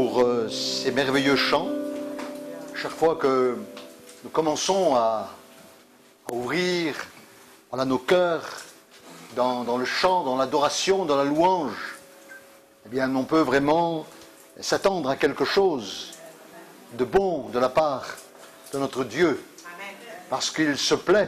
pour ces merveilleux chants. Chaque fois que nous commençons à ouvrir nos cœurs dans le chant, dans l'adoration, dans la louange, eh bien, on peut vraiment s'attendre à quelque chose de bon de la part de notre Dieu. Parce qu'il se plaît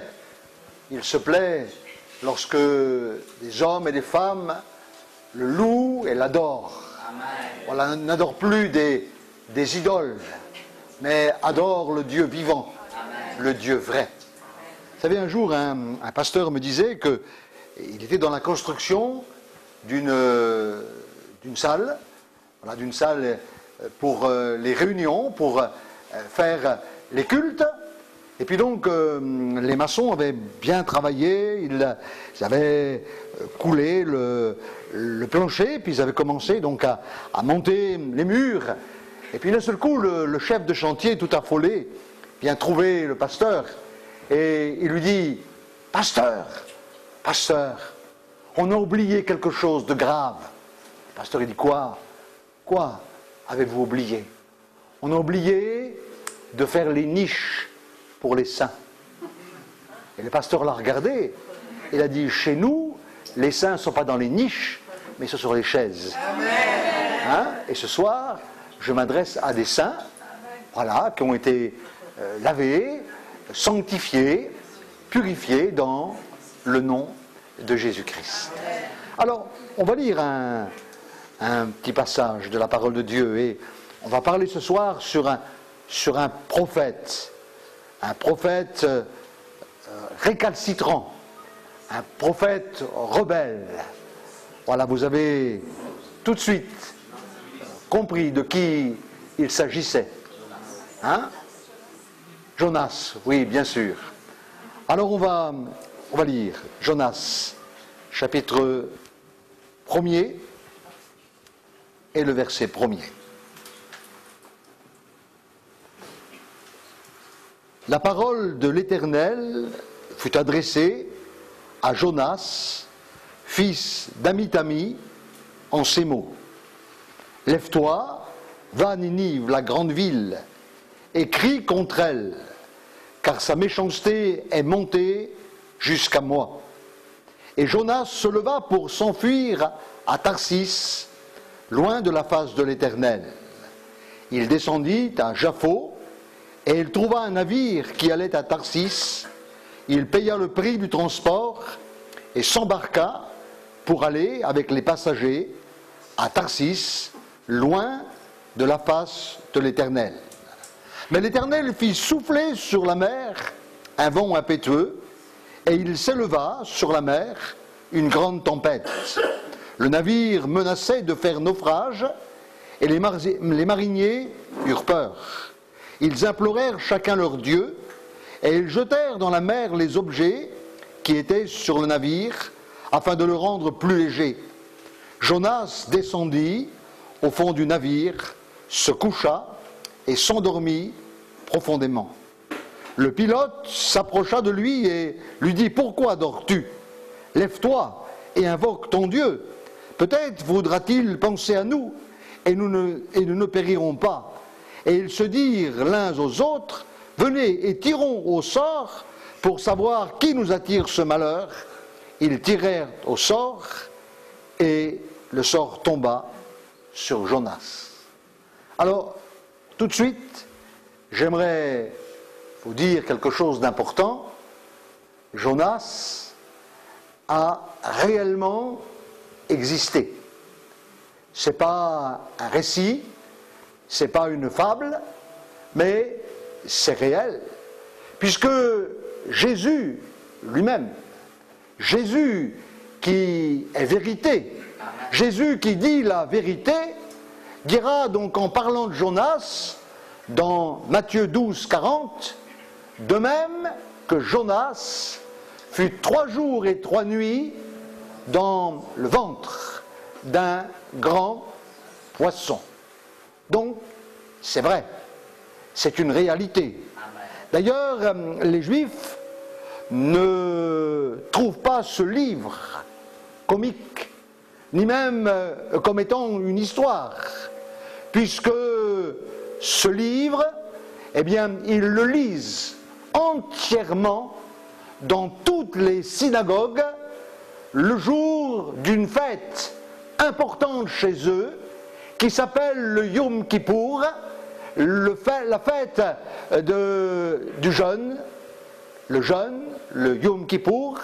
lorsque des hommes et des femmes le louent et l'adorent. Voilà, n'adore plus des idoles, mais adore le Dieu vivant, le Dieu vrai. Vous savez, un jour, un pasteur me disait qu'il était dans la construction d'une salle, voilà, d'une salle pour les réunions, pour faire les cultes. Et puis donc, les maçons avaient bien travaillé, ils avaient coulé le plancher, puis ils avaient commencé donc à monter les murs. Et puis d'un seul coup, le chef de chantier, tout affolé, vient trouver le pasteur et il lui dit « Pasteur, on a oublié quelque chose de grave. » Le pasteur, il dit « Quoi avez-vous oublié ?»« On a oublié de faire les niches pour les saints. » Et le pasteur l'a regardé, il a dit « Chez nous, les saints ne sont pas dans les niches, mais sont sur les chaises. » Hein? Et ce soir, je m'adresse à des saints, voilà, qui ont été lavés, sanctifiés, purifiés dans le nom de Jésus-Christ. Alors, on va lire un petit passage de la parole de Dieu et on va parler ce soir sur un prophète récalcitrant, un prophète rebelle. Voilà, vous avez tout de suite compris de qui il s'agissait. Hein? Jonas, oui, bien sûr. Alors on va lire Jonas, chapitre 1er et le verset 1er. La parole de l'Éternel fut adressée à Jonas, fils d'Amittami, en ces mots. Lève-toi, va à Ninive, la grande ville, et crie contre elle, car sa méchanceté est montée jusqu'à moi. Et Jonas se leva pour s'enfuir à Tarsis, loin de la face de l'Éternel. Il descendit à Jaffo, et il trouva un navire qui allait à Tarsis. Il paya le prix du transport et s'embarqua pour aller avec les passagers à Tarsis, loin de la face de l'Éternel. Mais l'Éternel fit souffler sur la mer un vent impétueux, et il s'éleva sur la mer une grande tempête. Le navire menaçait de faire naufrage, et les mariniers eurent peur. Ils implorèrent chacun leur Dieu, et ils jetèrent dans la mer les objets qui étaient sur le navire, afin de le rendre plus léger. Jonas descendit au fond du navire, se coucha et s'endormit profondément. Le pilote s'approcha de lui et lui dit « Pourquoi dors-tu? Lève-toi et invoque ton Dieu. Peut-être voudra-t-il penser à nous, et nous ne périrons pas. » Et ils se dirent l'un aux autres « Venez et tirons au sort pour savoir qui nous attire ce malheur. » Ils tirèrent au sort et le sort tomba sur Jonas. Alors, tout de suite, j'aimerais vous dire quelque chose d'important. Jonas a réellement existé. Ce n'est pas un récit, ce n'est pas une fable, mais c'est réel. Puisque Jésus lui-même, Jésus qui est vérité, Jésus qui dit la vérité, dira donc en parlant de Jonas, dans Matthieu 12, 40, de même que Jonas fut 3 jours et 3 nuits dans le ventre d'un grand poisson. Donc, c'est vrai, c'est une réalité. D'ailleurs, les Juifs ne trouvent pas ce livre comique, ni même comme étant une histoire, puisque ce livre, eh bien, ils le lisent entièrement dans toutes les synagogues le jour d'une fête importante chez eux qui s'appelle le Yom Kippour, la fête du jeûne, le Yom Kippour,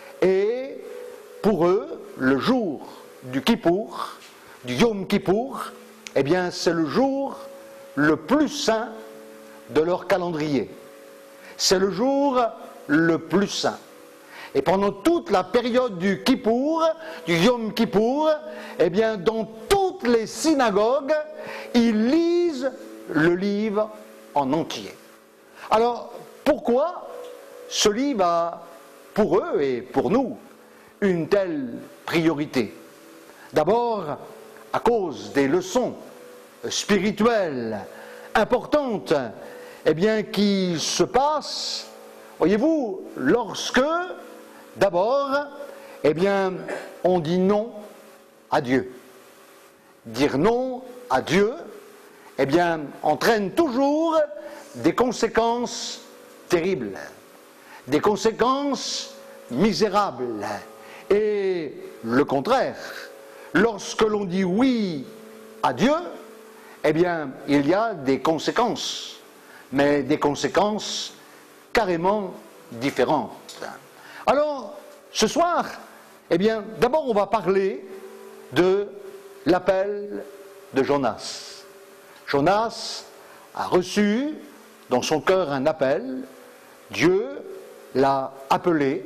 et pour eux, le jour du Kippour, du Yom Kippour, eh bien c'est le jour le plus saint de leur calendrier. C'est le jour le plus saint. Et pendant toute la période du Kippour, du Yom Kippour, eh bien dans toutes les synagogues, ils lisent le livre en entier. Alors, pourquoi ce livre a, pour eux et pour nous, une telle priorité? D'abord, à cause des leçons spirituelles importantes, eh bien, qui se passent, voyez-vous, lorsque, d'abord, eh bien, on dit non à Dieu. Dire non à Dieu, eh bien, entraîne toujours des conséquences terribles, des conséquences misérables. Et le contraire, lorsque l'on dit oui à Dieu, eh bien, il y a des conséquences, mais des conséquences carrément différentes. Alors, ce soir, eh bien, d'abord on va parler de l'appel de Jonas. Jonas a reçu dans son cœur un appel, Dieu l'a appelé,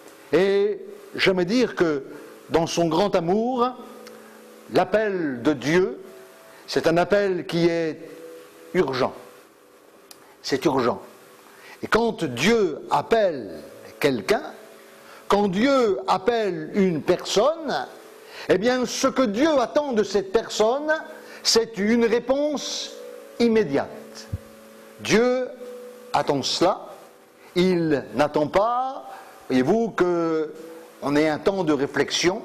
et j'aime dire que dans son grand amour, l'appel de Dieu, c'est un appel qui est urgent. C'est urgent. Et quand Dieu appelle quelqu'un, quand Dieu appelle une personne, eh bien ce que Dieu attend de cette personne, c'est une réponse immédiate. Dieu attend cela. Il n'attend pas, voyez-vous, qu'on ait un temps de réflexion,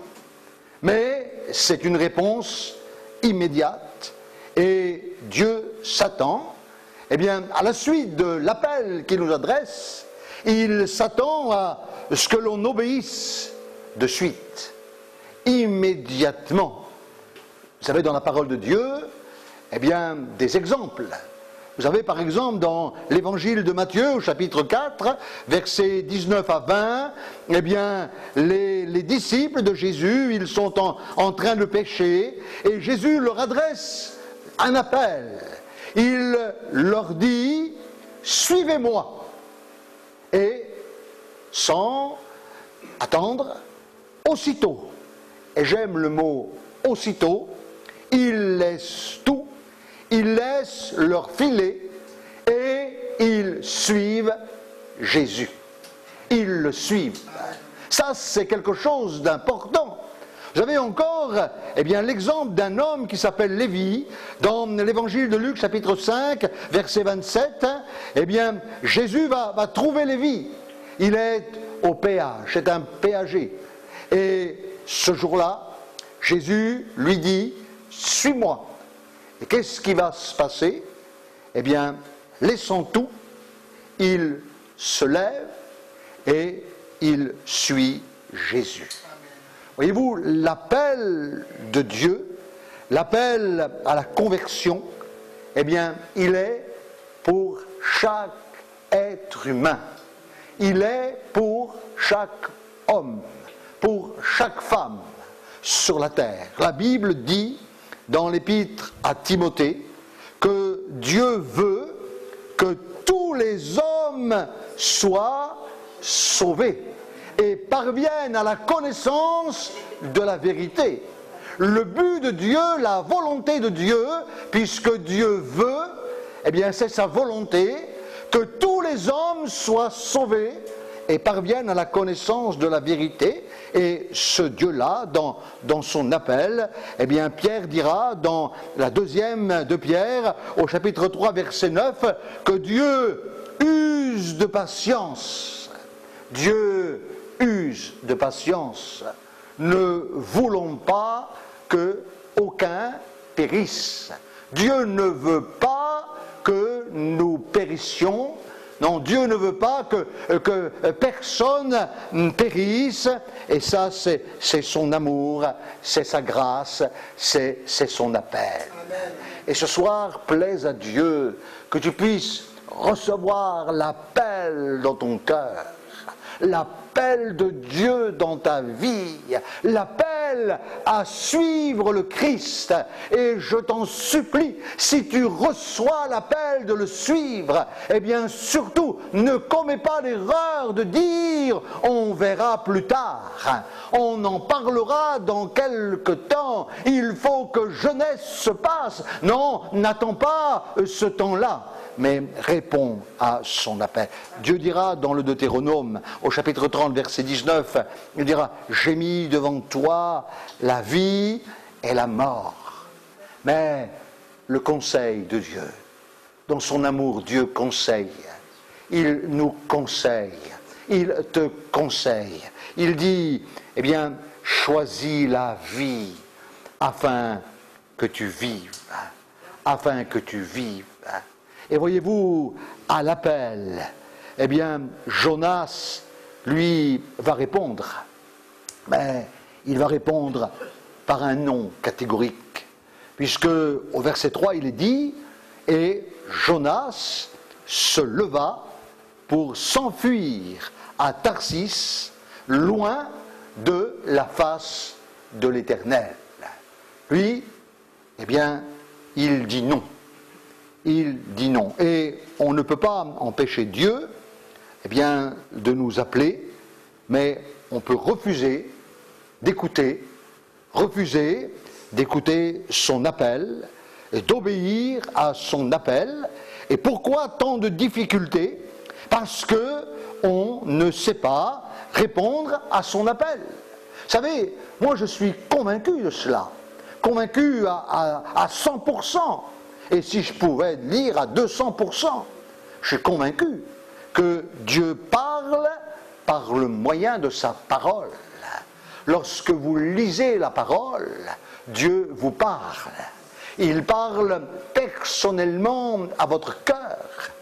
mais c'est une réponse immédiate. Et Dieu s'attend, eh bien, à la suite de l'appel qu'il nous adresse, il s'attend à ce que l'on obéisse de suite, immédiatement. Vous savez, dans la parole de Dieu, eh bien, des exemples. Vous avez par exemple dans l'évangile de Matthieu, au chapitre 4, versets 19 à 20, eh bien, les disciples de Jésus, ils sont en train de pécher, et Jésus leur adresse un appel. Il leur dit, suivez-moi. Et sans attendre, aussitôt, et j'aime le mot aussitôt, ils laissent tout, ils laissent leur filet et ils suivent Jésus. Ils le suivent. Ça, c'est quelque chose d'important. Vous avez encore eh bien, l'exemple d'un homme qui s'appelle Lévi, dans l'évangile de Luc, chapitre 5, verset 27, eh bien, Jésus va trouver Lévi. Il est au péage, c'est un péager. Et ce jour-là, Jésus lui dit, suis-moi. Et qu'est-ce qui va se passer? Eh bien, laissant tout, il se lève et il suit Jésus. Voyez-vous, l'appel de Dieu, l'appel à la conversion, eh bien, il est pour chaque être humain. Il est pour chaque homme, pour chaque femme sur la terre. La Bible dit, dans l'épître à Timothée, que Dieu veut que tous les hommes soient sauvés et parviennent à la connaissance de la vérité. Le but de Dieu, la volonté de Dieu, puisque Dieu veut, eh bien c'est sa volonté que tous les hommes soient sauvés et parviennent à la connaissance de la vérité. Et ce Dieu-là, dans son appel, eh bien Pierre dira dans la deuxième de Pierre, au chapitre 3, verset 9, que Dieu use de patience. Dieu use de patience. Ne voulons pas que aucun périsse. Dieu ne veut pas que nous périssions. Non, Dieu ne veut pas que personne périsse, et ça c'est son amour, c'est sa grâce, c'est son appel. Amen. Et ce soir, plaise à Dieu que tu puisses recevoir l'appel dans ton cœur, l'appel de Dieu dans ta vie, l'appel à suivre le Christ. Et je t'en supplie, si tu reçois l'appel de le suivre, eh bien surtout ne commets pas l'erreur de dire on verra plus tard, on en parlera dans quelque temps, il faut que jeunesse se passe. Non, n'attends pas ce temps-là, mais réponds à son appel. Dieu dira dans le Deutéronome, au chapitre 30, verset 19, il dira « J'ai mis devant toi la vie et la mort ». Mais le conseil de Dieu, dans son amour, Dieu conseille, il nous conseille, il te conseille. Il dit, eh bien, choisis la vie afin que tu vives, afin que tu vives. Et voyez-vous, à l'appel, eh bien, Jonas, lui, va répondre. Mais il va répondre par un non catégorique. Puisque, au verset 3, il est dit, et Jonas se leva pour s'enfuir à Tarsis, loin de la face de l'Éternel. Lui, eh bien, il dit non. Il dit non. Et on ne peut pas empêcher Dieu, eh bien, de nous appeler, mais on peut refuser d'écouter son appel et d'obéir à son appel. Et pourquoi tant de difficultés? Parce que on ne sait pas répondre à son appel. Vous savez, moi je suis convaincu de cela, convaincu à 100%. Et si je pouvais lire à 200%, je suis convaincu que Dieu parle par le moyen de sa parole. Lorsque vous lisez la parole, Dieu vous parle. Il parle personnellement à votre cœur.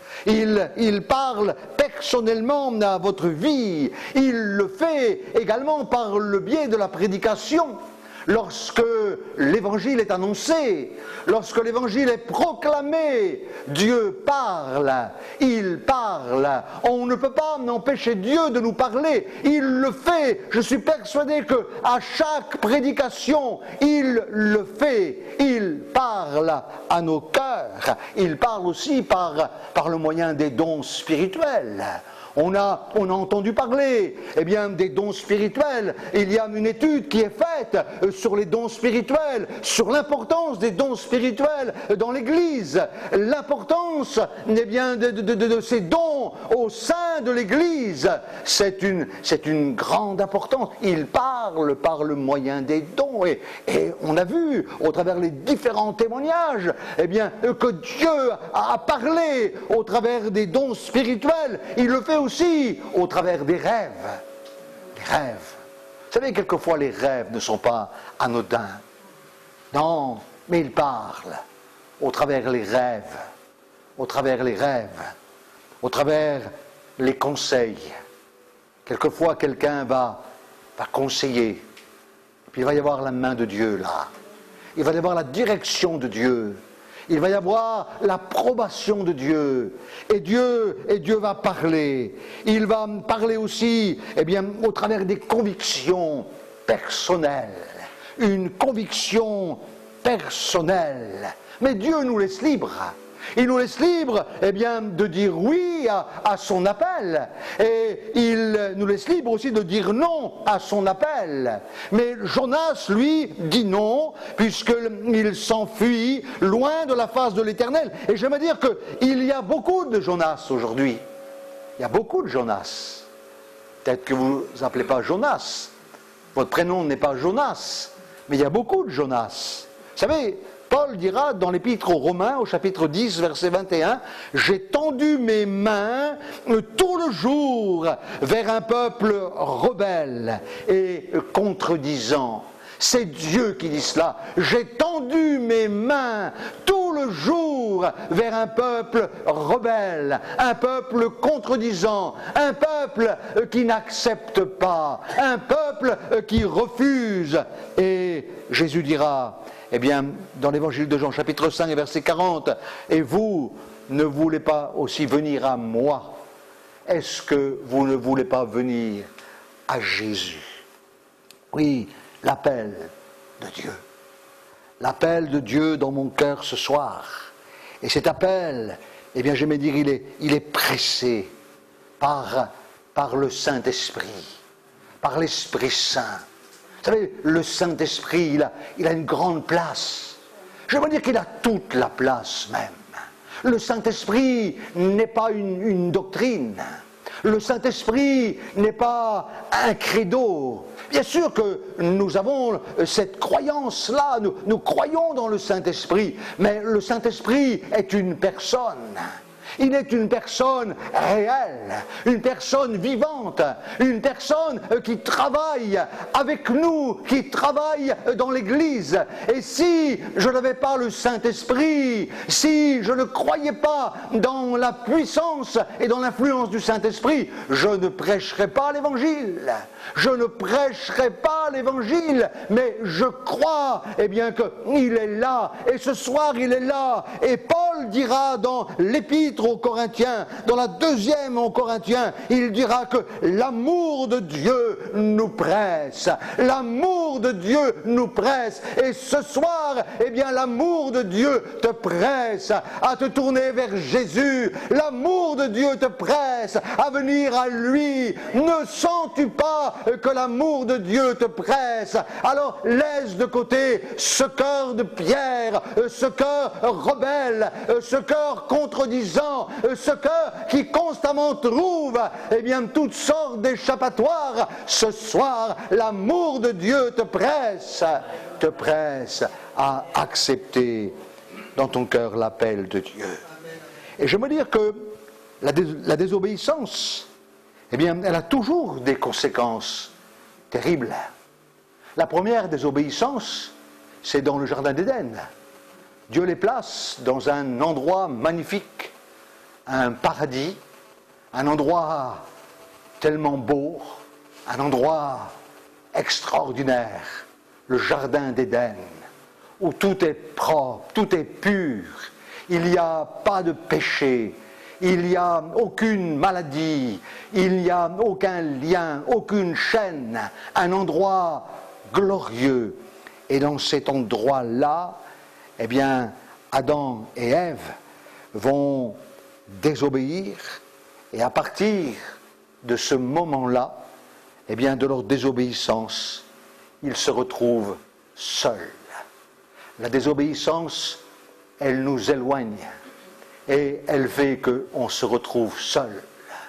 Il parle personnellement à votre vie. Il le fait également par le biais de la prédication. Lorsque l'évangile est annoncé, lorsque l'évangile est proclamé, Dieu parle, il parle. On ne peut pas empêcher Dieu de nous parler, il le fait. Je suis persuadé qu'à chaque prédication, il le fait. Il parle à nos cœurs. Il parle aussi par le moyen des dons spirituels. On a entendu parler, eh bien, des dons spirituels. Il y a une étude qui est faite sur les dons spirituels, sur l'importance des dons spirituels dans l'Église, l'importance, eh bien, de ces dons au sein de l'Église. C'est une grande importance. Il parle par le moyen des dons. Et on a vu, au travers les différents témoignages, eh bien, que Dieu a parlé au travers des dons spirituels. Il le fait aussi au travers des rêves. Les rêves. Vous savez, quelquefois les rêves ne sont pas anodins. Non, mais il parle au travers les rêves, au travers les rêves, au travers les conseils. Quelquefois quelqu'un va conseiller, puis il va y avoir la main de Dieu là. Il va y avoir la direction de Dieu. Il va y avoir l'approbation de Dieu. Et Dieu va parler. Il va parler aussi, eh bien, au travers des convictions personnelles. Une conviction personnelle. Mais Dieu nous laisse libres. Il nous laisse libres, eh bien, de dire oui à son appel. Et il nous laisse libres aussi de dire non à son appel. Mais Jonas, lui, dit non, puisqu'il s'enfuit loin de la face de l'Éternel. Et je veux dire qu'il y a beaucoup de Jonas aujourd'hui. Il y a beaucoup de Jonas. Peut-être que vous ne appelez pas Jonas. Votre prénom n'est pas Jonas. Mais il y a beaucoup de Jonas. Vous savez, Paul dira dans l'Épître aux Romains, au chapitre 10, verset 21, « J'ai tendu mes mains tout le jour vers un peuple rebelle et contredisant. » C'est Dieu qui dit cela. « J'ai tendu mes mains tout tout le jour vers un peuple rebelle, un peuple contredisant, un peuple qui n'accepte pas, un peuple qui refuse. Et Jésus dira, eh bien, dans l'évangile de Jean, chapitre 5, verset 40, « Et vous ne voulez pas aussi venir à moi? Est-ce que vous ne voulez pas venir à Jésus ?» Oui, l'appel de Dieu. L'appel de Dieu dans mon cœur ce soir. Et cet appel, eh bien, j'aimais dire, il est pressé par le Saint-Esprit, par l'Esprit Saint. Vous savez, le Saint-Esprit, il a une grande place. Je veux dire qu'il a toute la place même. Le Saint-Esprit n'est pas une doctrine. Le Saint-Esprit n'est pas un credo. Bien sûr que nous avons cette croyance-là, nous croyons dans le Saint-Esprit, mais le Saint-Esprit est une personne. Il est une personne réelle, une personne vivante, une personne qui travaille avec nous, qui travaille dans l'Église. Et si je n'avais pas le Saint-Esprit, si je ne croyais pas dans la puissance et dans l'influence du Saint-Esprit, je ne prêcherais pas l'Évangile. Je ne prêcherai pas l'Évangile, mais je crois, eh bien, qu'il est là, et ce soir il est là. Et Paul dira dans l'Épître aux Corinthiens, dans la 2e aux Corinthiens, il dira que l'amour de Dieu nous presse. L'amour de Dieu nous presse. Et ce soir, eh bien, l'amour de Dieu te presse à te tourner vers Jésus. L'amour de Dieu te presse à venir à lui. Ne sens-tu pas que l'amour de Dieu te presse? Alors laisse de côté ce cœur de pierre, ce cœur rebelle, ce cœur contredisant, ce cœur qui constamment trouve, eh bien, toutes sortes d'échappatoires. Ce soir, l'amour de Dieu te presse à accepter dans ton cœur l'appel de Dieu. Et je veux dire que la désobéissance, eh bien, elle a toujours des conséquences terribles. La première désobéissance, c'est dans le jardin d'Éden. Dieu les place dans un endroit magnifique, un paradis, un endroit tellement beau, un endroit extraordinaire, le jardin d'Éden, où tout est propre, tout est pur, il n'y a pas de péché, il n'y a aucune maladie, il n'y a aucun lien, aucune chaîne, un endroit glorieux. Et dans cet endroit-là, eh bien, Adam et Ève vont désobéir, et à partir de ce moment-là, eh bien, de leur désobéissance, ils se retrouvent seuls. La désobéissance, elle nous éloigne, et elle fait qu'on se retrouve seuls,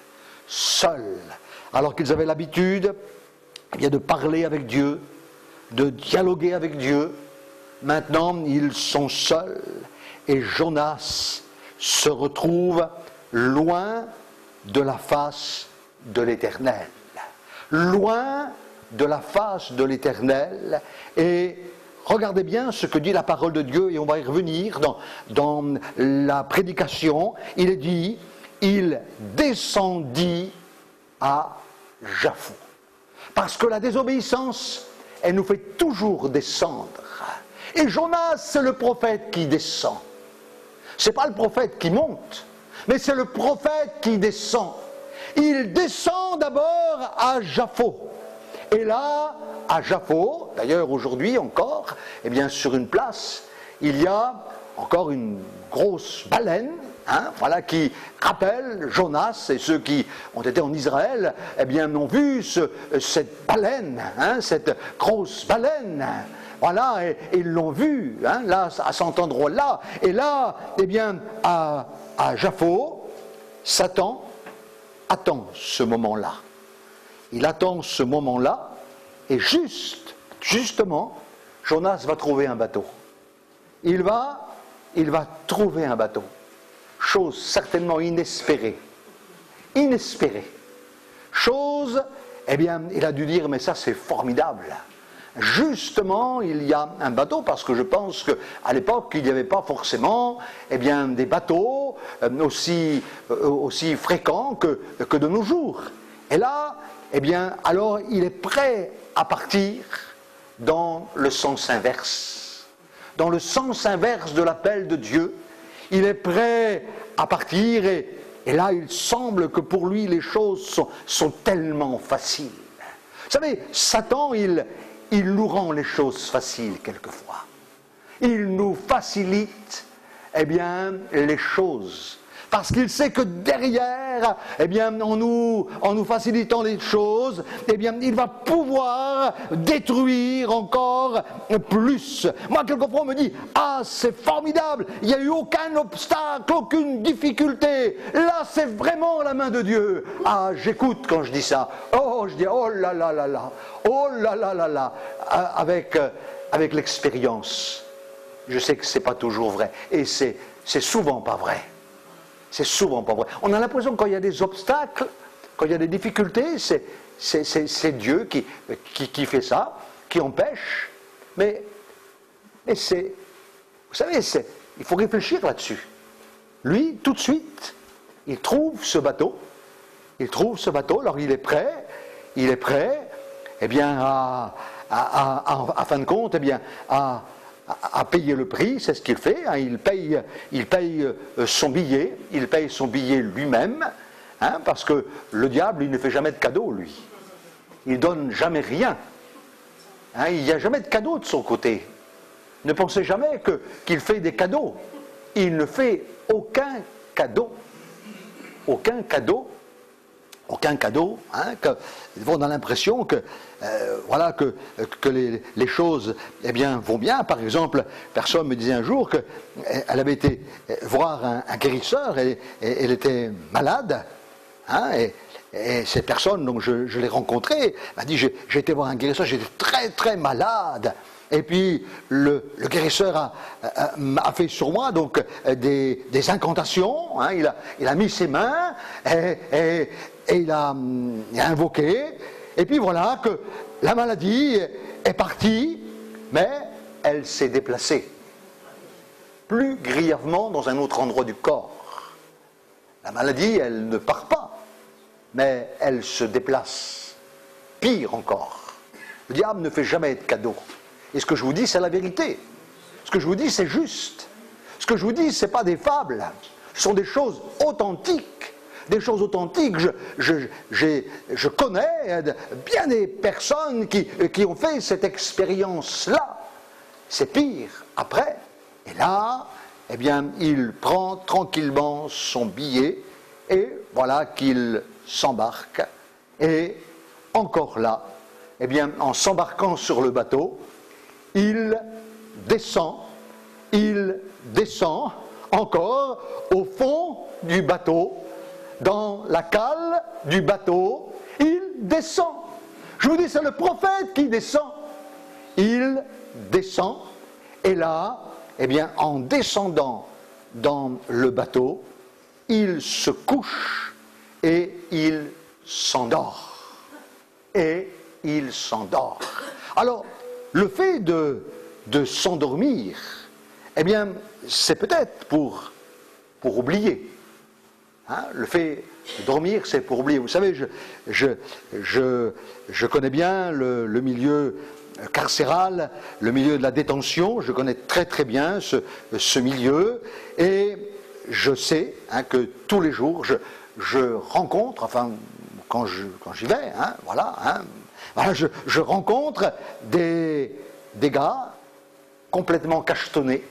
alors qu'ils avaient l'habitude, eh bien, de parler avec Dieu, de dialoguer avec Dieu. Maintenant, ils sont seuls, et Jonas se retrouve loin de la face de l'Éternel. Loin de la face de l'Éternel. Et regardez bien ce que dit la parole de Dieu, et on va y revenir dans la prédication. Il est dit, il descendit à Japhou. Parce que la désobéissance, elle nous fait toujours descendre. Et Jonas, c'est le prophète qui descend. Ce n'est pas le prophète qui monte, mais c'est le prophète qui descend. Il descend d'abord à Japhou. Et là, à Japhou, d'ailleurs aujourd'hui encore, eh bien sur une place, il y a encore une grosse baleine, voilà, qui rappelle Jonas, et ceux qui ont été en Israël, eh bien ont vu cette baleine, cette grosse baleine. Voilà, et ils l'ont vu, là, à cet endroit-là. Et là, eh bien, à Japhou, Satan attend ce moment-là. Il attend ce moment-là, et justement, Jonas va trouver un bateau. Il va trouver un bateau. Chose certainement inespérée. Inespérée. Chose, eh bien, il a dû dire, mais ça c'est formidable. justement, il y a un bateau, parce que je pense qu'à l'époque, il n'y avait pas forcément des bateaux aussi fréquents que de nos jours. Et là, alors il est prêt à partir dans le sens inverse. Dans le sens inverse de l'appel de Dieu, il est prêt à partir et là, il semble que pour lui, les choses sont tellement faciles. Vous savez, Satan, il nous rend les choses faciles quelquefois. Il nous facilite, les choses. Parce qu'il sait que derrière, en nous facilitant les choses, il va pouvoir détruire encore plus. Moi, quelquefois, on me dit, ah, c'est formidable, il n'y a eu aucun obstacle, aucune difficulté. Là, c'est vraiment la main de Dieu. Ah, j'écoute quand je dis ça. Oh, je dis, oh là là là là, oh là là là là, avec l'expérience. Je sais que ce n'est pas toujours vrai. Et c'est souvent pas vrai. C'est souvent pas vrai. On a l'impression que quand il y a des obstacles, quand il y a des difficultés, c'est Dieu qui fait ça, qui empêche. Mais c'est... Vous savez, il faut réfléchir là-dessus. Lui, tout de suite, il trouve ce bateau. Alors il est prêt, à fin de compte, à payer le prix, c'est ce qu'il fait, hein, il paye son billet, lui-même, hein, parce que le diable, il ne fait jamais de cadeaux, lui. Il donne jamais rien. Hein, il n'y a jamais de cadeau de son côté. Ne pensez jamais qu'il fait des cadeaux. Il ne fait aucun cadeau. Aucun cadeau. Hein, on a l'impression que les choses vont bien. Par exemple, personne me disait un jour qu'elle avait été voir un guérisseur et elle était malade. Hein, et cette personne, donc je l'ai rencontrée, m'a dit j'ai été voir un guérisseur, j'étais très très malade. Et puis le guérisseur a fait sur moi donc des incantations. Hein, il a mis ses mains et il a invoqué. Et puis voilà que la maladie est partie, mais elle s'est déplacée. Plus grièvement dans un autre endroit du corps. La maladie, elle ne part pas, mais elle se déplace. Pire encore. Le diable ne fait jamais de cadeaux. Et ce que je vous dis, c'est la vérité. Ce que je vous dis, c'est juste. Ce que je vous dis, ce n'est pas des fables. Ce sont des choses authentiques. Des choses authentiques. Je connais bien des personnes qui ont fait cette expérience-là. C'est pire. Après, et là, il prend tranquillement son billet et voilà qu'il s'embarque. Et encore là, en s'embarquant sur le bateau, il descend encore au fond du bateau, dans la cale du bateau, il descend. Je vous dis, c'est le prophète qui descend. Il descend, et là, en descendant dans le bateau, il se couche et il s'endort. Alors, le fait de s'endormir, c'est peut-être pour oublier. Hein, le fait de dormir, c'est pour oublier. Vous savez, je connais bien le milieu carcéral, le milieu de la détention, je connais très très bien ce milieu, et je sais que tous les jours, je rencontre, enfin, quand j'y vais, je rencontre des gars complètement cachetonnés.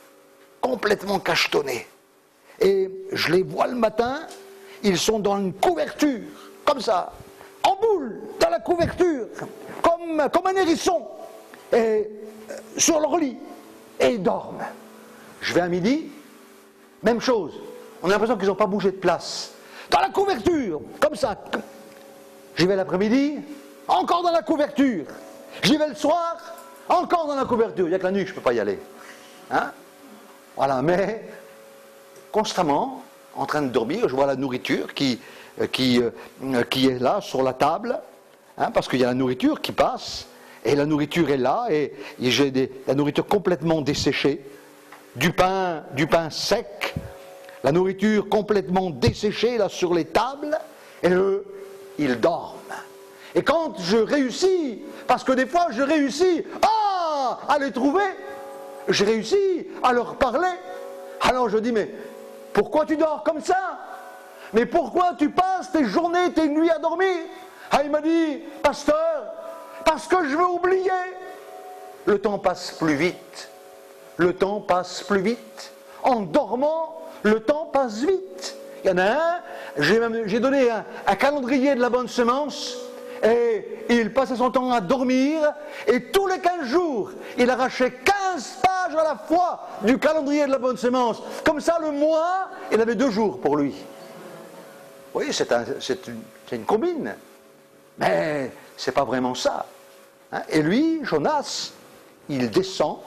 Et je les vois le matin, ils sont dans une couverture, comme ça, en boule, dans la couverture, comme un hérisson, et sur leur lit, et ils dorment. Je vais à midi, même chose, on a l'impression qu'ils n'ont pas bougé de place. Dans la couverture, comme ça. J'y vais l'après-midi, encore dans la couverture. J'y vais le soir, encore dans la couverture. Il n'y a que la nuit, je ne peux pas y aller. Hein? Voilà, mais constamment, en train de dormir, je vois la nourriture qui est là, sur la table, hein, parce qu'il y a la nourriture qui passe, et la nourriture est là, et j'ai la nourriture complètement desséchée, du pain sec, la nourriture complètement desséchée là sur les tables, et eux, ils dorment. Et quand je réussis, parce que des fois je réussis à les trouver, j'ai réussi à leur parler, alors je dis, mais pourquoi tu dors comme ça? Mais pourquoi tu passes tes journées, tes nuits à dormir? Ah, il m'a dit, pasteur, parce que je veux oublier. Le temps passe plus vite. Le temps passe plus vite. En dormant, le temps passe vite. Il y en a un, j'ai donné un calendrier de la bonne semence, et il passait son temps à dormir, et tous les 15 jours, il arrachait 15 pages à la fois du calendrier de la bonne semence. Comme ça, le mois, il avait 2 jours pour lui. Oui, c'est une combine. Mais c'est pas vraiment ça. Hein? Et lui, Jonas, il descend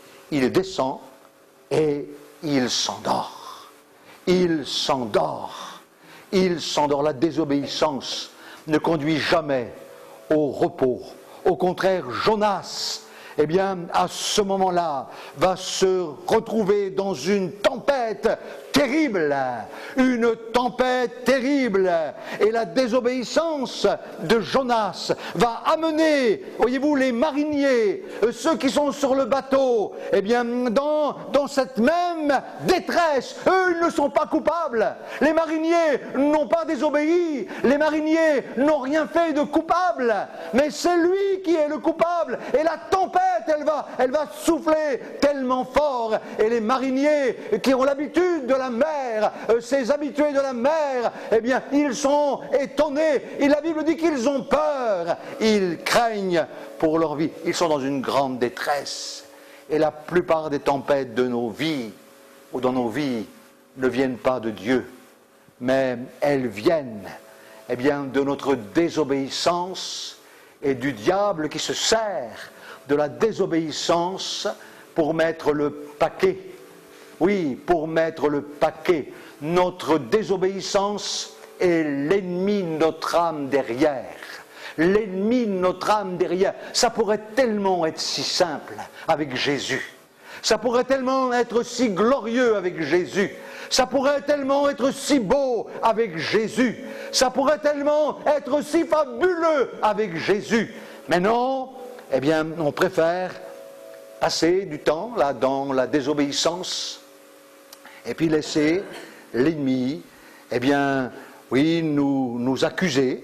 et il s'endort. Il s'endort. Il s'endort. La désobéissance ne conduit jamais au repos. Au contraire, Jonas, eh bien, à ce moment-là, va se retrouver dans une tempête terrible, une tempête terrible. Et la désobéissance de Jonas va amener, voyez-vous, les mariniers, ceux qui sont sur le bateau, eh bien, dans cette même détresse. Eux, ils ne sont pas coupables. Les mariniers n'ont pas désobéi. Les mariniers n'ont rien fait de coupable. Mais c'est lui qui est le coupable. Et la tempête, elle va souffler tellement fort. Et les mariniers qui ont l'habitude de la mer, ces habitués de la mer, eh bien, ils sont étonnés. Et la Bible dit qu'ils ont peur. Ils craignent pour leur vie. Ils sont dans une grande détresse. Et la plupart des tempêtes de nos vies, ou dans nos vies, ne viennent pas de Dieu, mais elles viennent, eh bien, de notre désobéissance et du diable qui se sert de la désobéissance pour mettre le paquet. Oui, pour mettre le paquet. Notre désobéissance est l'ennemi de notre âme derrière. L'ennemi de notre âme derrière. Ça pourrait tellement être si simple avec Jésus. Ça pourrait tellement être si glorieux avec Jésus. Ça pourrait tellement être si beau avec Jésus. Ça pourrait tellement être si fabuleux avec Jésus. Mais non, eh bien, on préfère passer du temps là dans la désobéissance et puis laisser l'ennemi, eh bien, oui, nous accuser,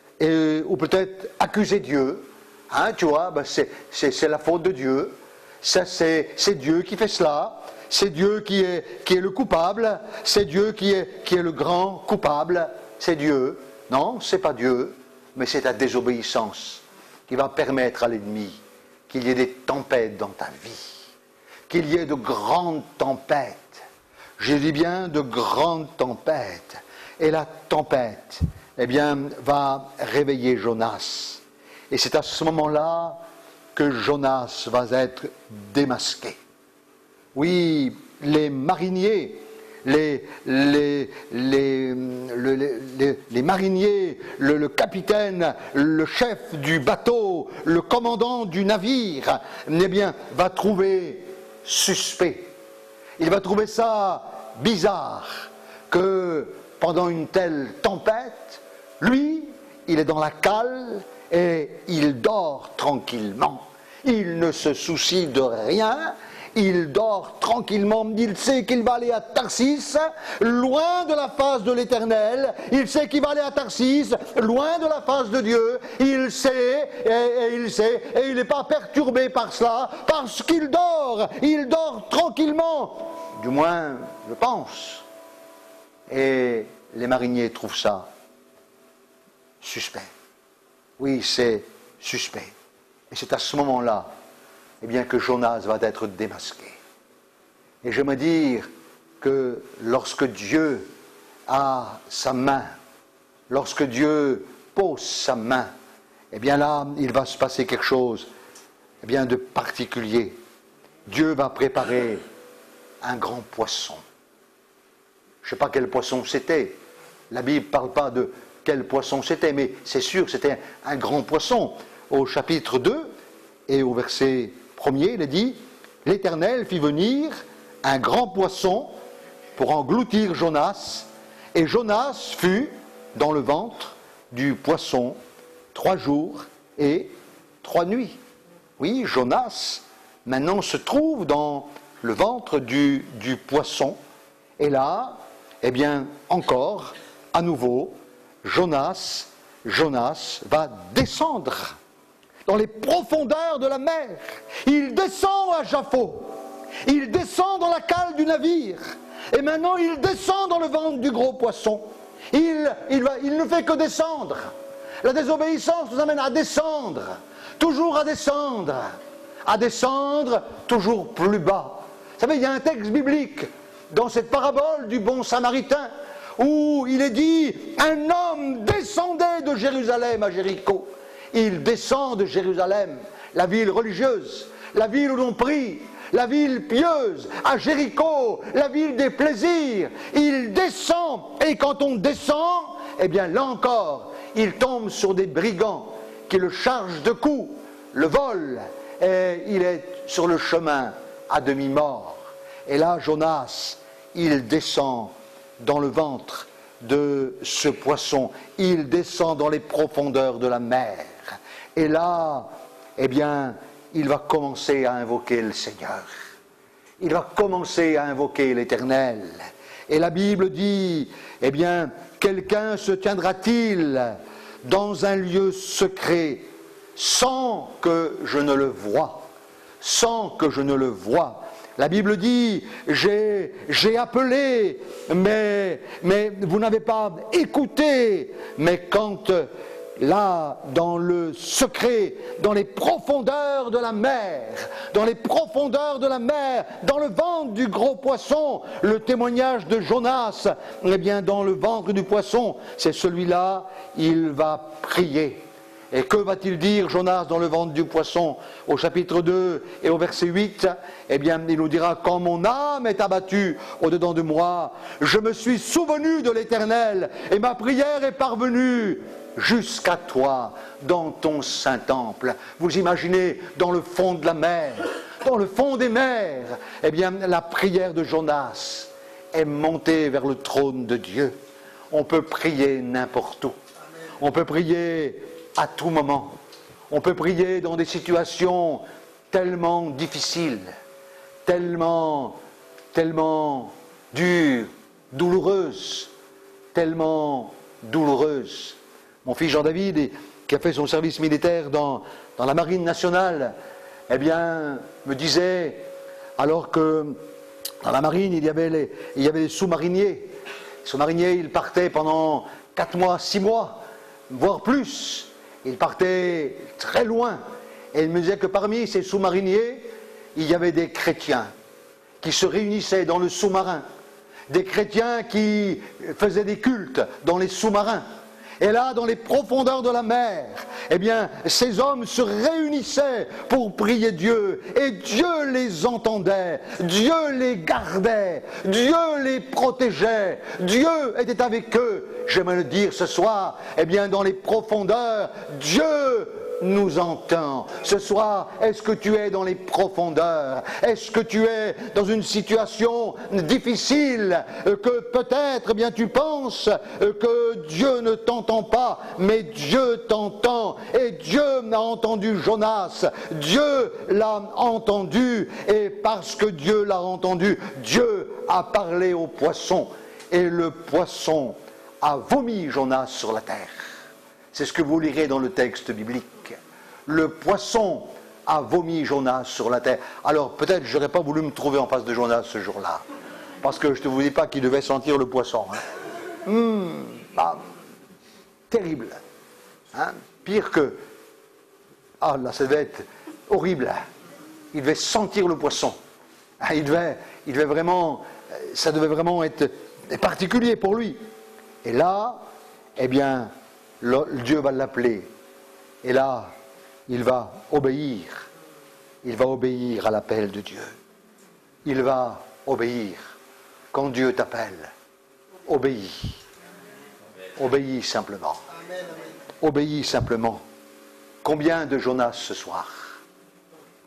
ou peut-être accuser Dieu. Hein, tu vois, ben c'est la faute de Dieu. C'est Dieu qui fait cela. C'est Dieu qui est le coupable. C'est Dieu qui est le grand coupable. C'est Dieu. Non, c'est pas Dieu, mais c'est ta désobéissance qui va permettre à l'ennemi qu'il y ait des tempêtes dans ta vie, qu'il y ait de grandes tempêtes. Je dis bien de grandes tempêtes. Et la tempête, eh bien, va réveiller Jonas. Et c'est à ce moment-là que Jonas va être démasqué. Oui, les mariniers, les mariniers, le capitaine, le chef du bateau, le commandant du navire, eh bien, va trouver suspect. Il va trouver ça bizarre que pendant une telle tempête, lui, il est dans la cale et il dort tranquillement. Il ne se soucie de rien. Il dort tranquillement, il sait qu'il va aller à Tarsis, loin de la face de l'Éternel, il sait qu'il va aller à Tarsis, loin de la face de Dieu, il sait, et il n'est pas perturbé par cela, parce qu'il dort, il dort tranquillement, du moins, je pense. Et les mariniers trouvent ça suspect. Oui, c'est suspect. Et c'est à ce moment-là, eh bien, que Jonas va être démasqué. Et je me dire que lorsque Dieu a sa main, lorsque Dieu pose sa main, eh bien là, il va se passer quelque chose, eh bien, de particulier. Dieu va préparer un grand poisson. Je ne sais pas quel poisson c'était. La Bible ne parle pas de quel poisson c'était, mais c'est sûr que c'était un grand poisson. Au chapitre 2, et au verset 1er, il est dit « L'Éternel fit venir un grand poisson pour engloutir Jonas, et Jonas fut dans le ventre du poisson 3 jours et 3 nuits. » Oui, Jonas maintenant se trouve dans le ventre du poisson, et là, eh bien, encore, à nouveau, Jonas va descendre dans les profondeurs de la mer. Il descend à Jaffo, il descend dans la cale du navire, et maintenant il descend dans le ventre du gros poisson. Il ne fait que descendre. La désobéissance nous amène à descendre, toujours à descendre toujours plus bas. Vous savez, il y a un texte biblique dans cette parabole du bon samaritain où il est dit « Un homme descendait de Jérusalem à Jéricho ». Il descend de Jérusalem, la ville religieuse, la ville où l'on prie, la ville pieuse, à Jéricho, la ville des plaisirs. Il descend, et quand on descend, eh bien là encore, il tombe sur des brigands qui le chargent de coups, le volent, et il est sur le chemin à demi-mort. Et là, Jonas, il descend dans le ventre de ce poisson, il descend dans les profondeurs de la mer. Et là, eh bien, il va commencer à invoquer le Seigneur. Il va commencer à invoquer l'Éternel. Et la Bible dit, eh bien, quelqu'un se tiendra-t-il dans un lieu secret sans que je ne le voie, sans que je ne le voie. La Bible dit, j'ai appelé, mais vous n'avez pas écouté. Mais quand, là, dans le secret, dans les profondeurs de la mer, dans les profondeurs de la mer, dans le ventre du gros poisson, le témoignage de Jonas, eh bien, dans le ventre du poisson, c'est celui-là, il va prier. Et que va-t-il dire, Jonas, dans le ventre du poisson, au chapitre 2 et au verset 8? Eh bien, il nous dira, quand mon âme est abattue au-dedans de moi, je me suis souvenu de l'Éternel, et ma prière est parvenue jusqu'à toi, dans ton saint temple. Vous imaginez, dans le fond de la mer, dans le fond des mers, eh bien, la prière de Jonas est montée vers le trône de Dieu. On peut prier n'importe où. On peut prier à tout moment. On peut prier dans des situations tellement difficiles, tellement dures, douloureuses, tellement douloureuses. Mon fils Jean-David, qui a fait son service militaire dans la marine nationale, eh bien, me disait, alors que dans la marine, il y avait les sous-mariniers. Les sous-mariniers, ils partaient pendant 4 mois, 6 mois, voire plus. Ils partaient très loin. Et il me disait que parmi ces sous-mariniers, il y avait des chrétiens qui se réunissaient dans le sous-marin. Des chrétiens qui faisaient des cultes dans les sous-marins. Et là, dans les profondeurs de la mer, eh bien, ces hommes se réunissaient pour prier Dieu. Et Dieu les entendait, Dieu les gardait, Dieu les protégeait, Dieu était avec eux. J'aimerais le dire ce soir, eh bien, dans les profondeurs, Dieu nous entend. Ce soir, est-ce que tu es dans les profondeurs? Est-ce que tu es dans une situation difficile, que peut-être, eh bien, tu penses que Dieu ne t'entend pas, mais Dieu t'entend, et Dieu a entendu Jonas, Dieu l'a entendu, et parce que Dieu l'a entendu, Dieu a parlé au poisson, et le poisson a vomi Jonas sur la terre. C'est ce que vous lirez dans le texte biblique. Le poisson a vomi Jonas sur la terre. Alors peut-être je n'aurais pas voulu me trouver en face de Jonas ce jour-là. Parce que je ne vous dis pas qu'il devait sentir le poisson. Terrible. Hein? Pire que... Ah là, ça devait être horrible. Il devait sentir le poisson. Il devait vraiment... Ça devait vraiment être particulier pour lui. Et là, eh bien, Dieu va l'appeler. Et là, il va obéir. Il va obéir à l'appel de Dieu. Il va obéir. Quand Dieu t'appelle, obéis. Obéis simplement. Obéis simplement. Combien de Jonas ce soir?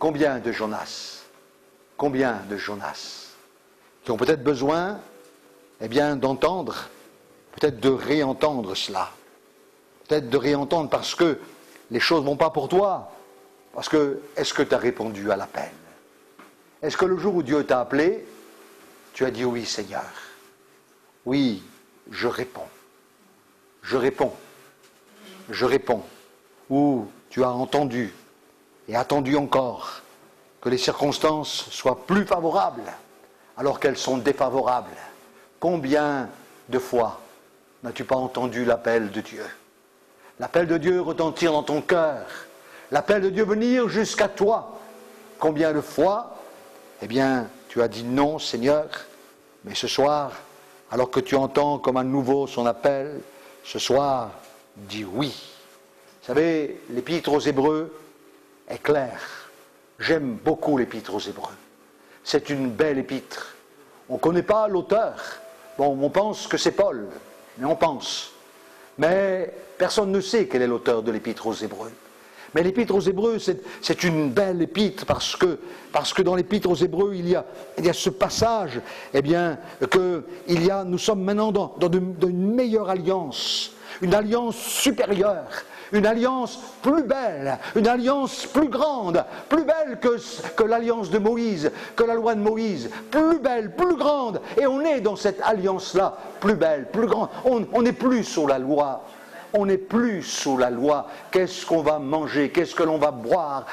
Combien de Jonas? Combien de Jonas qui ont peut-être besoin, eh bien, d'entendre, peut-être de réentendre cela. Peut-être de réentendre parce que les choses ne vont pas pour toi. Parce que, est-ce que tu as répondu à l'appel? Est-ce que le jour où Dieu t'a appelé, tu as dit oui Seigneur? Oui, je réponds. Je réponds. Je réponds. Ou tu as entendu et attendu encore que les circonstances soient plus favorables alors qu'elles sont défavorables. Combien de fois n'as-tu pas entendu l'appel de Dieu? L'appel de Dieu retentir dans ton cœur. L'appel de Dieu venir jusqu'à toi. Combien de fois, eh bien, tu as dit non, Seigneur, mais ce soir, alors que tu entends comme à nouveau son appel, ce soir, dis oui. Vous savez, l'épître aux Hébreux est claire. J'aime beaucoup l'épître aux Hébreux. C'est une belle épître. On ne connaît pas l'auteur. Bon, on pense que c'est Paul, mais on pense. Mais personne ne sait quel est l'auteur de l'épître aux Hébreux. Mais l'épître aux Hébreux, c'est une belle épître parce que dans l'épître aux Hébreux, il y a ce passage, eh bien, nous sommes maintenant dans une meilleure alliance, une alliance supérieure, une alliance plus belle, une alliance plus grande, plus belle que l'alliance de Moïse, que la loi de Moïse, plus belle, plus grande. Et on est dans cette alliance-là, plus belle, plus grande. On n'est plus sous la loi. On n'est plus sous la loi. Qu'est-ce qu'on va manger? Qu'est-ce que l'on va boire?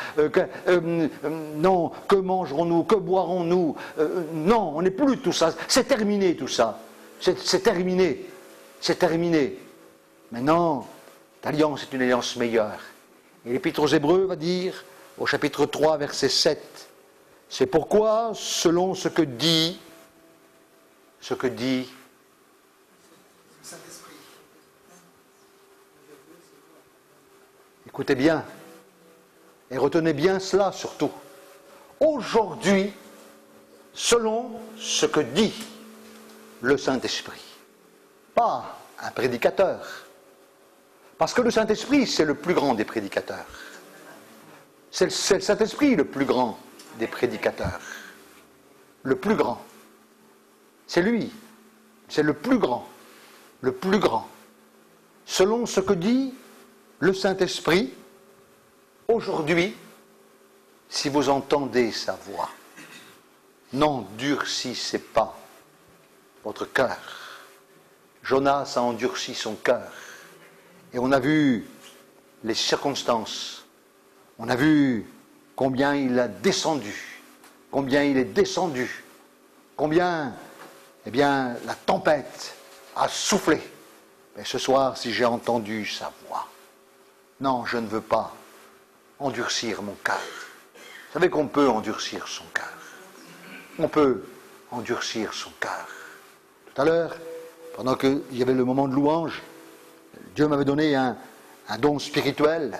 Non, que mangerons-nous? Que boirons-nous? Non, on n'est plus tout ça. C'est terminé tout ça. C'est terminé. C'est terminé. Maintenant, l'alliance est une alliance meilleure. Et l'Épître aux Hébreux va dire, au chapitre 3, verset 7, c'est pourquoi, selon ce que dit écoutez bien, et retenez bien cela surtout. Aujourd'hui, selon ce que dit le Saint-Esprit, pas un prédicateur, parce que le Saint-Esprit, c'est le plus grand des prédicateurs. C'est le Saint-Esprit le plus grand des prédicateurs. Le plus grand. C'est lui. C'est le plus grand. Le plus grand. Selon ce que dit le Saint-Esprit, aujourd'hui, si vous entendez sa voix, n'endurcissez pas votre cœur. Jonas a endurci son cœur. Et on a vu les circonstances. On a vu combien il a descendu, combien il est descendu, combien, eh bien, la tempête a soufflé. Mais ce soir, si j'ai entendu sa voix, non, je ne veux pas endurcir mon cœur. Vous savez qu'on peut endurcir son cœur. On peut endurcir son cœur. Tout à l'heure, pendant qu'il y avait le moment de louange, Dieu m'avait donné un don spirituel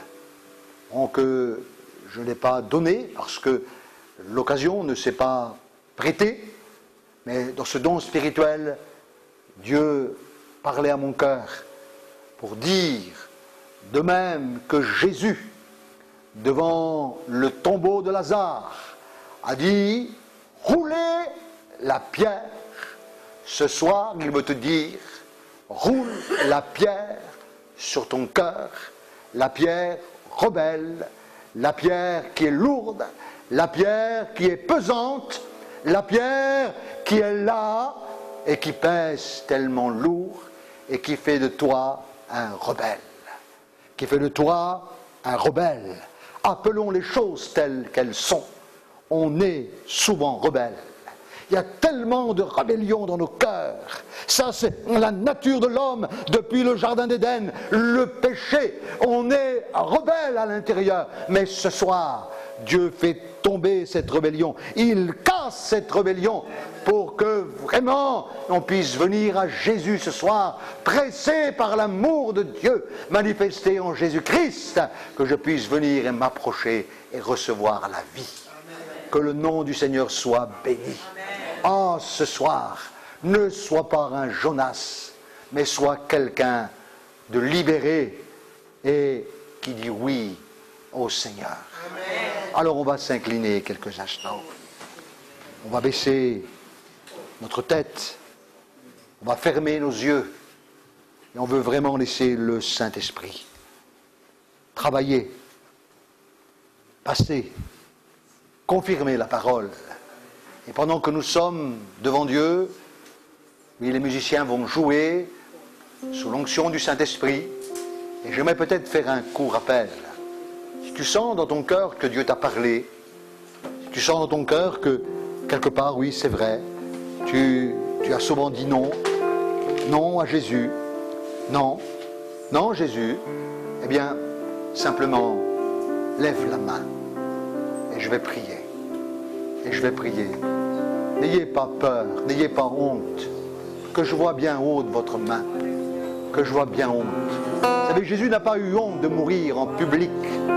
que je n'ai pas donné parce que l'occasion ne s'est pas prêtée. Mais dans ce don spirituel, Dieu parlait à mon cœur pour dire, de même que Jésus, devant le tombeau de Lazare, a dit, roulez la pierre. Ce soir, il veut te dire, roule la pierre sur ton cœur, la pierre rebelle, la pierre qui est lourde, la pierre qui est pesante, la pierre qui est là et qui pèse tellement lourd et qui fait de toi un rebelle. Qui fait de toi un rebelle. Appelons les choses telles qu'elles sont. On est souvent rebelle. Il y a tellement de rébellion dans nos cœurs. Ça, c'est la nature de l'homme depuis le jardin d'Éden. Le péché, on est rebelle à l'intérieur. Mais ce soir, Dieu fait tomber cette rébellion. Il casse cette rébellion pour que vraiment on puisse venir à Jésus ce soir, pressé par l'amour de Dieu, manifesté en Jésus-Christ, que je puisse venir et m'approcher et recevoir la vie. Que le nom du Seigneur soit béni. Ah, ce soir, ne sois pas un Jonas, mais sois quelqu'un de libéré et qui dit oui au Seigneur. Amen. Alors on va s'incliner quelques instants. On va baisser notre tête. On va fermer nos yeux. Et on veut vraiment laisser le Saint-Esprit travailler, passer, confirmer la parole. Et pendant que nous sommes devant Dieu, oui, les musiciens vont jouer sous l'onction du Saint-Esprit. Et j'aimerais peut-être faire un court rappel. Si tu sens dans ton cœur que Dieu t'a parlé, si tu sens dans ton cœur que quelque part, oui, c'est vrai, tu as souvent dit non, non à Jésus, non, non Jésus, eh bien, simplement, lève la main et je vais prier. Et je vais prier. N'ayez pas peur, n'ayez pas honte, que je vois bien haut de votre main, que je vois bien honte. Vous savez, Jésus n'a pas eu honte de mourir en public.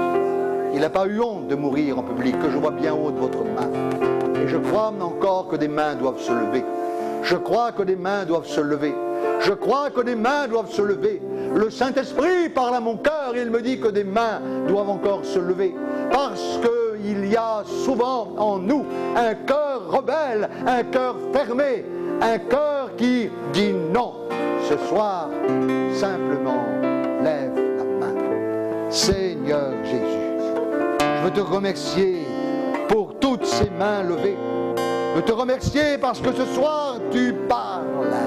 Il n'a pas eu honte de mourir en public, que je vois bien haut de votre main. Et je crois encore que des mains doivent se lever. Je crois que des mains doivent se lever. Je crois que des mains doivent se lever. Le Saint-Esprit parle à mon cœur et il me dit que des mains doivent encore se lever. Parce qu'il y a souvent en nous un cœur rebelle, un cœur fermé, un cœur qui dit non. Ce soir, simplement, lève la main. Seigneur Jésus, je veux te remercier pour toutes ces mains levées. Je veux te remercier parce que ce soir, tu parles.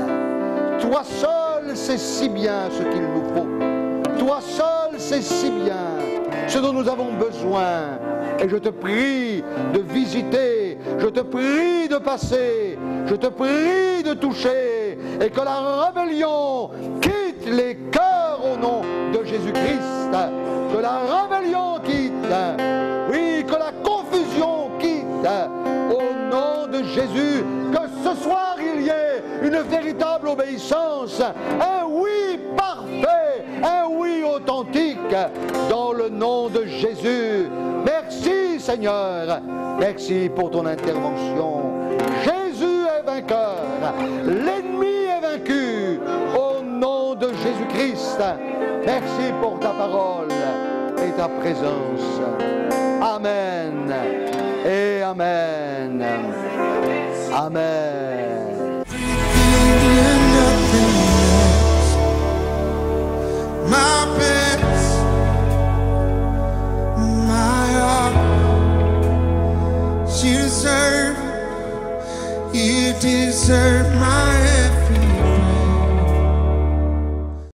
Toi seul sais si bien ce qu'il nous faut. Toi seul sais si bien ce dont nous avons besoin. Et je te prie de visiter, je te prie de passer, je te prie de toucher, et que la rébellion quitte les cœurs au nom de Jésus-Christ. Que la rébellion quitte, oui, que la confusion quitte, au nom de Jésus. Que ce soir il y ait une véritable obéissance, un oui parfait, un oui authentique, dans le nom de Jésus. Merci Seigneur, merci pour ton intervention. Jésus est vainqueur, l'ennemi est vaincu, au nom de Jésus-Christ. Merci pour ta parole et ta présence. Amen et Amen. Amen. My best, my heart, you deserve my everything.